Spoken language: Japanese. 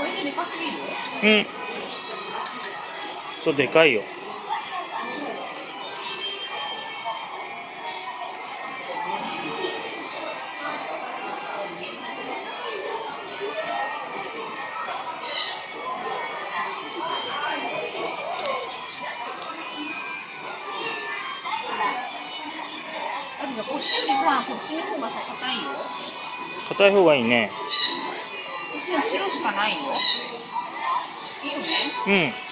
これででかすぎる？ うん。そう、でかいよ。 だってさ、こっちよりさ、こっちの方がさ、硬いよ。 硬い方がいいね。 こっちは白しかないよ。いいよね。 うん。